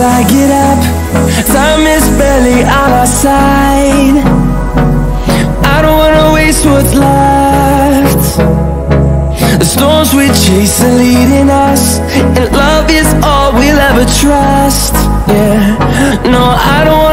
I get up, time is barely on our side. I don't wanna waste what's left. The storms we chase are leading us, and love is all we'll ever trust. Yeah, no, I don't wanna